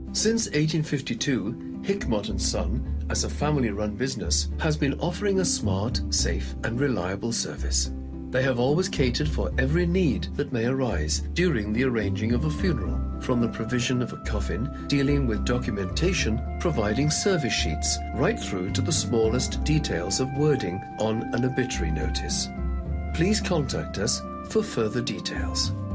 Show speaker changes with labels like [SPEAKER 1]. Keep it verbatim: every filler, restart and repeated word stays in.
[SPEAKER 1] Since eighteen fifty-two, Hickmott Son, as a family-run business, has been offering a smart, safe and reliable service. They have always catered for every need that may arise during the arranging of a funeral, from the provision of a coffin, dealing with documentation, providing service sheets, right through to the smallest details of wording on an obituary notice. Please contact us for further details.